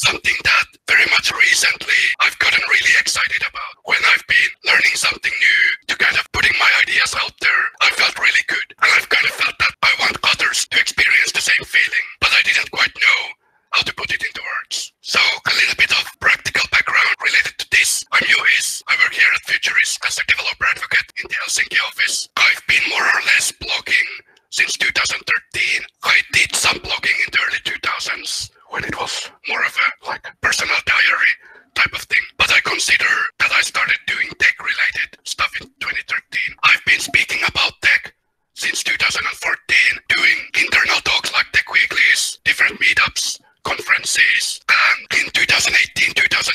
something that very much recently I've gotten really excited about. When I've been learning something new to kind of putting my ideas out there, I felt really good. And I've kind of felt that I want others to experience the same feeling, but I didn't quite know how to put it into words. So a little bit of practical background related to this. I'm Juhis. I work here at Futurist as a developer advocate in the Helsinki office. I've been more or less blogging since 2013. I did some blogging in the early 2000s when it was more of a personal diary type of thing. But I consider that I started doing tech-related stuff in 2013. I've been speaking about tech since 2014, doing internal talks like Tech Weeklies, different meetups, conferences, and in 2018,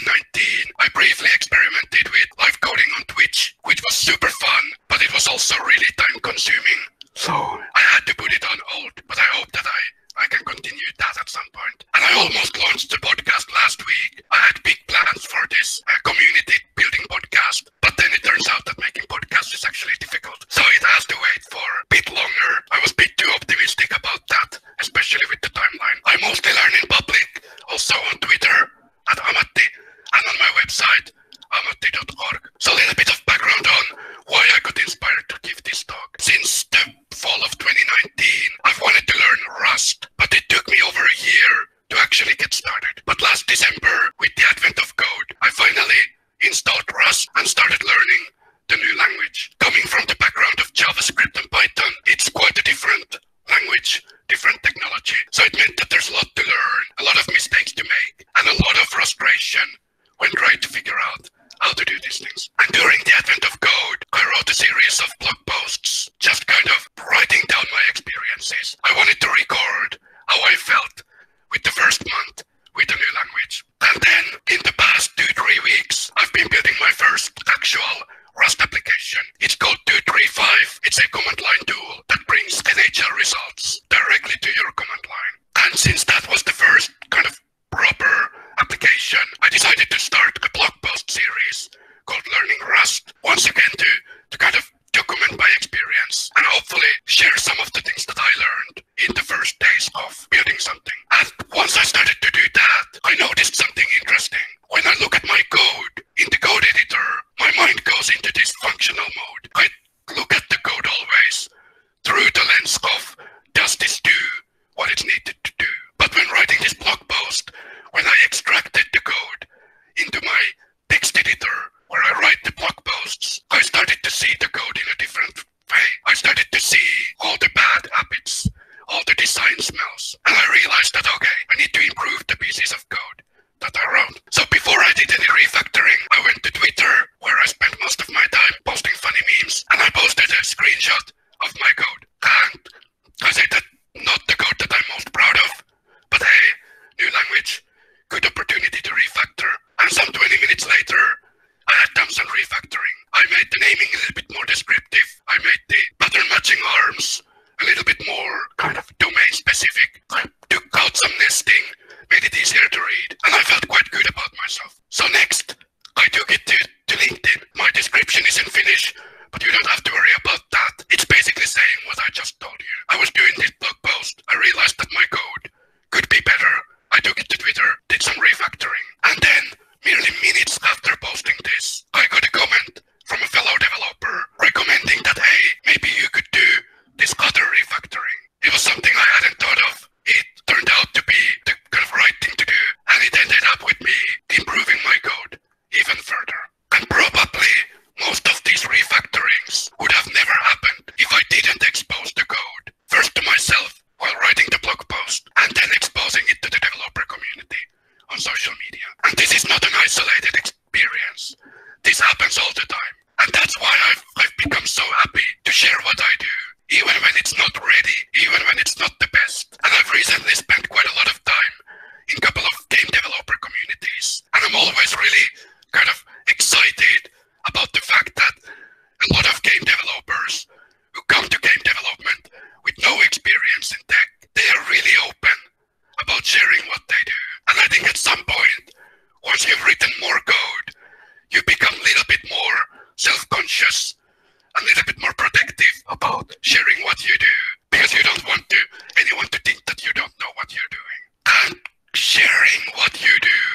2019, I briefly experimented with live coding on Twitch, which was super fun, but it was also really time-consuming. So I had to put it on hold, but I hope that I can continue that at some point. And I almost launched the podcast last week. I had big plans for this community building podcast, but then it turns out that making podcasts is actually difficult. So it has to wait for a bit longer. I was a bit too optimistic about that, especially with the timeline. I mostly learn in public, also on Twitter at Juha-Matti, and on my website, juha-matti.org. So a little bit of background on why I got inspired to give this talk. Since the fall of 2019, I've wanted to learn Rust, but it took me over a year to actually get started. But last December, with the advent of code, I finally installed Rust and started learning the new language. Coming from the background of JavaScript and Python, it's quite a different language, different technology. So it meant that there's a lot to learn, a lot of mistakes to make, and a lot of frustration when trying to figure out how to do these things. And during the advent of code, I wrote a series of blog posts, just kind of writing down my experiences. I wanted to record how I felt with the first month with the new language. And then in the past 2-3 weeks, I've been building my first actual Rust application. It's called 235. It's a command line tool that brings NHL results directly to your command line. And since that was the first kind of proper application, I decided to start a blog post series called Learning Rust, once again to kind of document my experience and hopefully share some of the things that I learned in the first days of building something. And once I started to do that, I noticed something interesting. When I look at my code in the code editor, my mind goes into this functional mode. I look at the code always through the lens of, does this do what it needed to do? But when writing this blog post, when I extracted the code into my text editor where I write the blog posts, I started to see the code in a different way. I started to see all the bad habits, all the design smells, and I realized that, okay, I need to improve the pieces of code that I wrote. So before I did any refactoring, I went to Twitter, where I spent most of my time posting funny memes, and I posted a screenshot of my code. And I said that not the code that I'm most proud of, but hey, new language, good opportunity to refactor. And some 20 minutes later, I had done some refactoring. I made the naming a little bit more descriptive. I made the pattern matching arms a little bit more kind of domain specific. I took out some nesting, made it easier to read, and I felt quite good about myself. So next, I took it to LinkedIn. My description is in Finnish, but you don't have to worry about that. It's basically saying what I just told you. I was doing this blog post. I realized that my code could be better. I took it to Twitter, did some refactoring, and then merely minutes after posting this, I got a comment from a fellow developer recommending that, hey, maybe you could do this other refactoring. It was something I hadn't thought of. It turned out to be the kind of right thing to do, and it ended up with me improving my code even further. And probably most of these refactorings would have never happened if I didn't expose the code first to myself while writing the blog post, and then exposing it to the developer community on social media. And this is not an isolated experience. This happens all the time. And that's why I've become so happy to share what I do, even when it's not ready, even when it's not the best. And I've recently spent quite a lot of time in a couple of game developer communities. And I'm always really kind of excited about the fact that a lot of game developers who come to game development with no experience in tech, they are really open about sharing what they do. And I think at some point, once you've written more code, you become a little bit more self-conscious, a little bit more protective about sharing what you do, because you don't want anyone to think that you don't know what you're doing. And sharing what you do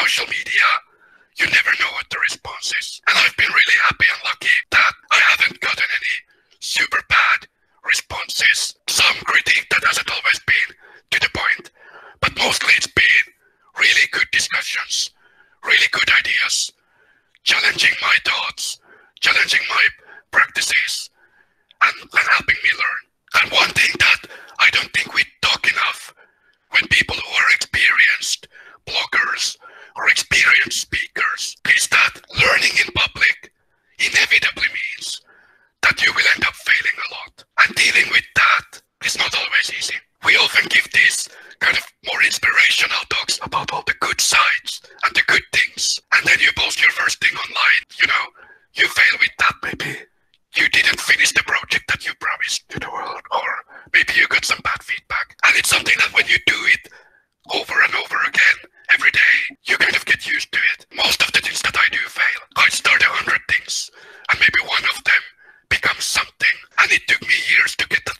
social media, you never know what the response is. And I've been really happy and lucky that I haven't gotten any super bad responses. Some critique that hasn't always been to the point, but mostly it's been really good discussions, really good ideas, challenging my thoughts, challenging my practices, and helping me learn. And one thing that I don't think we talk enough when people who are experienced bloggers or experienced speakers is that learning in public inevitably means that you will end up failing a lot. And dealing with that is not always easy. We often give these kind of more inspirational talks about all the good sides and the good things. And then you post your first thing online, you fail with that. Maybe you didn't finish the project that you promised to the world, or maybe you got some bad feedback. And it's something that when you do it over and over again, every day, you kind of get used to it. Most of the things that I do fail. I start 100 things, and maybe one of them becomes something. And it took me years to get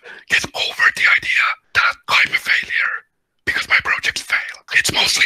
over the idea that I'm a failure because my projects fail. It's mostly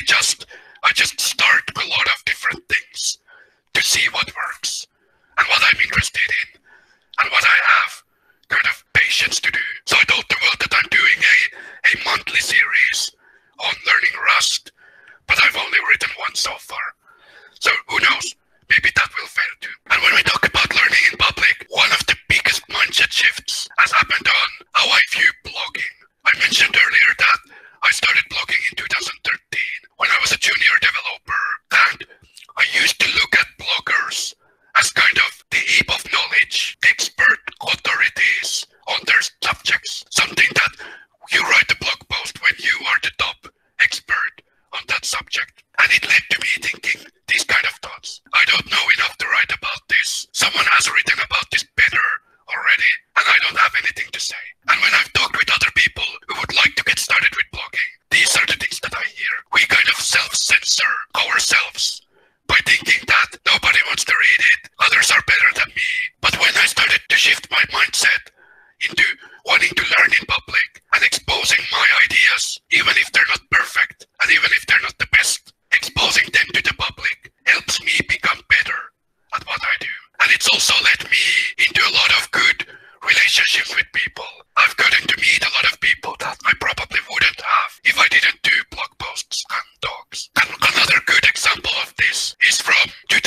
I just start a lot of different things to see what works and what I'm interested in and what I have kind of patience to do. So I told the world that I'm doing a monthly series on learning Rust, but I've only written one so far. So who knows, maybe that will fail too. And when we talk about learning in public, one of the biggest mindset shifts has happened on how I view blogging. I mentioned earlier that I started blogging in 2013 when I was a junior developer, and I used to look at bloggers as kind of the heap of knowledge, expert authorities on their subjects. Something that you write a blog post when you are the top expert on that subject. And it led to me thinking these kind of thoughts. I don't know enough to write about this. Someone has written about this better already, and I don't have anything to say. And when I've talked with other people who would like to get started with blogging, these are the things that I hear. We kind of self-censor ourselves by thinking that nobody wants to read it, others are better than me. But when I started to shift my mindset into wanting to learn in public and exposing my ideas, even if they're not perfect and even if they're not the best, exposing them to the public helps me become better at what I do. And it's also led me into a lot of good relationships with people. I've gotten to meet a lot of people that I probably wouldn't have if I didn't do blog posts and talks. And another good example of this is from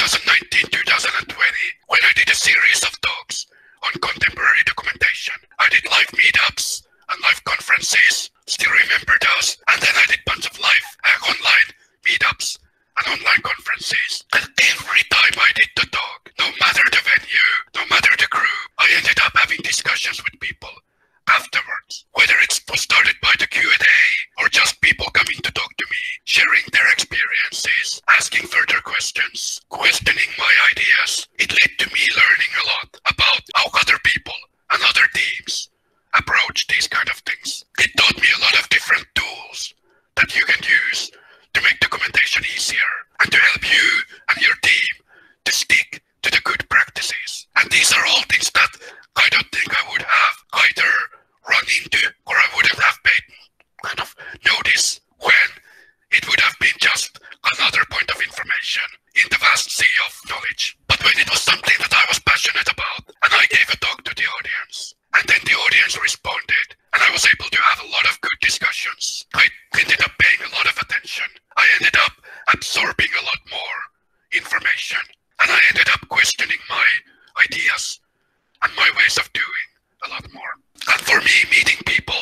2019-2020, when I did a series of talks on contemporary documentation. I did live meetups and live conferences, still remember those, and then I did a bunch of live online meetups and online conferences. And every time I did the talk, no matter the venue, no matter the group, I ended up having discussions with people afterwards. Whether it was started by the Q&A or just people coming to talk to me, sharing their experiences, asking further questions, questioning my ideas, it led to me learning a lot about how other people and other teams approach these kind of things. It taught me a lot of different tools that you can use to make documentation easier and to help you and your team to stick to the good practices. And these are all things that I don't think I would have either run into or I wouldn't have paid kind of notice when it would have been just another point of information in the vast sea of knowledge. But when it was something that I was passionate about and I gave a talk to the audience, and then the audience responded, and I was able to have a lot of good discussions. I ended up paying a lot of attention. I ended up absorbing a lot more information, and I ended up questioning my ideas and my ways of doing a lot more. And for me, meeting people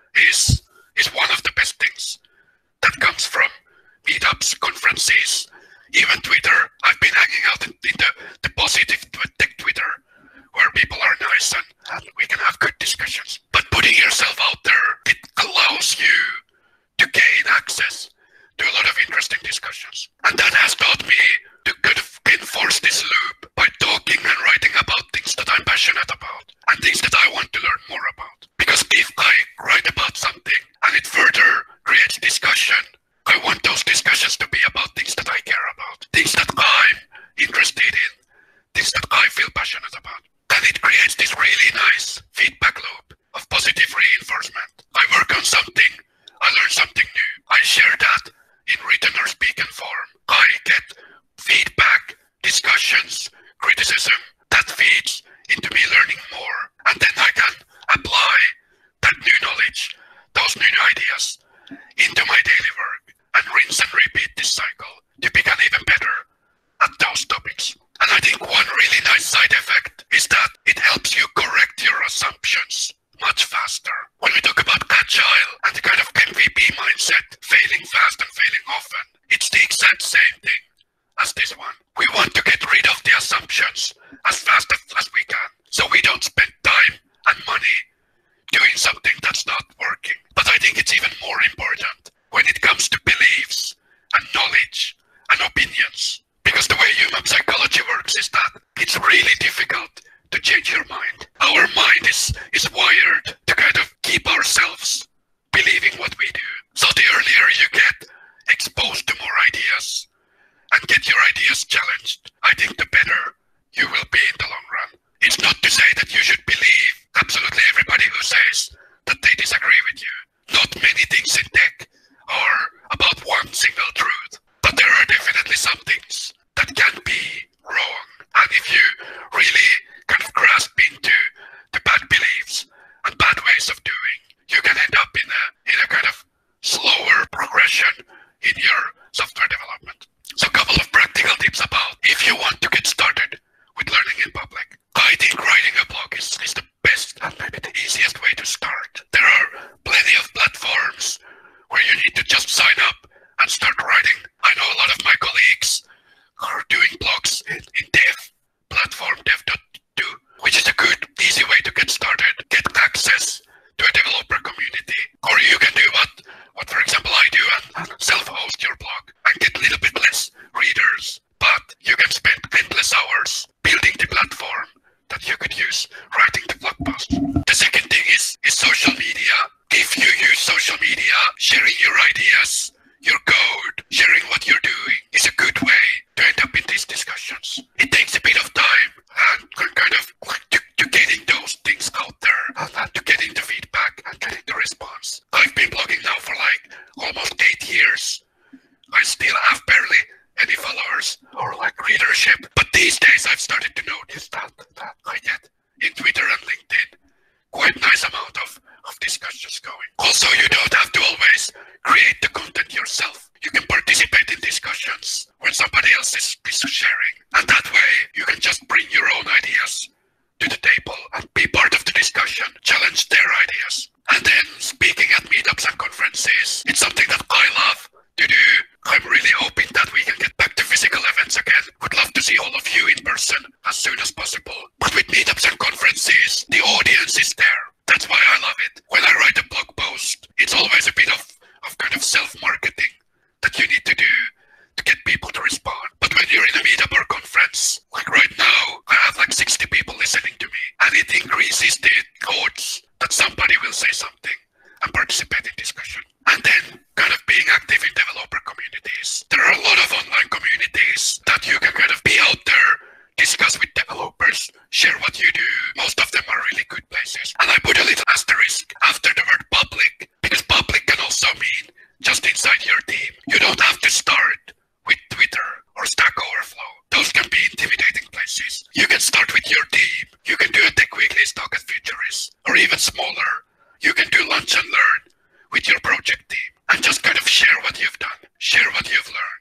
is one of the best things that comes from meetups, conferences, even Twitter. I've been hanging out in the positive tech Twitter, where people are nice and we can have good discussions. But putting yourself out there, it allows you to gain access to a lot of interesting discussions. And that has taught me to kind of enforce this loop by talking and writing about things that I'm passionate about and things that I want to learn more about. Because if I write about something and it further creates discussion, I want those discussions to be about things that I care about, things that I'm interested in, things that I feel passionate about. And it creates this really nice feedback loop of positive reinforcement. I work on something, I learn something new, I share that in written or spoken form, your software development. So a couple of practical tips about if you want to get started with learning in public. I think writing a blog is the best and maybe the easiest way to start. There are plenty of platforms where you need to just sign up and start writing. I know a lot of my colleagues are doing blogs in dev platform dev.do, which is a good, easy way to get started, get access to a developer community. Or you can do what for example I do and self-host your blog and get a little bit less readers, but you can spend endless hours building the platform that you could use writing the blog post. The second thing is social media. If you use social media, sharing your ideas, your code, sharing what you're doing is a good way to end up in these discussions. It takes a bit of time and kind of to getting those things out there and to getting the feedback and getting the response. I've been blogging now for like almost 8 years. I still have barely any followers or like readership, but these days I've started to notice that I get in Twitter and LinkedIn quite nice amount of discussions going. Also, you don't have to always create the content yourself. You can participate in discussions when somebody else is sharing, and that way you can just bring your own ideas to the table and be part of the discussion, challenge their ideas. And then speaking at meetups and conferences, it's something that I love to do. I'm really hoping that we can get back to physical events again. Would love to see all of you in person as soon as possible. But with meetups and conferences, the audience is there. That's why I love it. When I write a blog post, it's always a bit of kind of self-marketing that you need to do to get people to respond. But when you're in a meetup or conference, like right now, I have like 60 people listening to me, and it increases the odds that somebody will say something and participate in discussion. And then kind of being active in developer communities. There are a lot of online communities that you can kind of be out there, discuss with developers, share what you do. Most of them are really good places. And I put a little asterisk after the word public, because public can also mean just inside your team. You don't have to start with Twitter or Stack Overflow. Those can be intimidating places. You can start with your team. You can do a Tech Weeklies talk at Futurist, or even smaller. You can do lunch and learn with your project team and just kind of share what you've done, share what you've learned.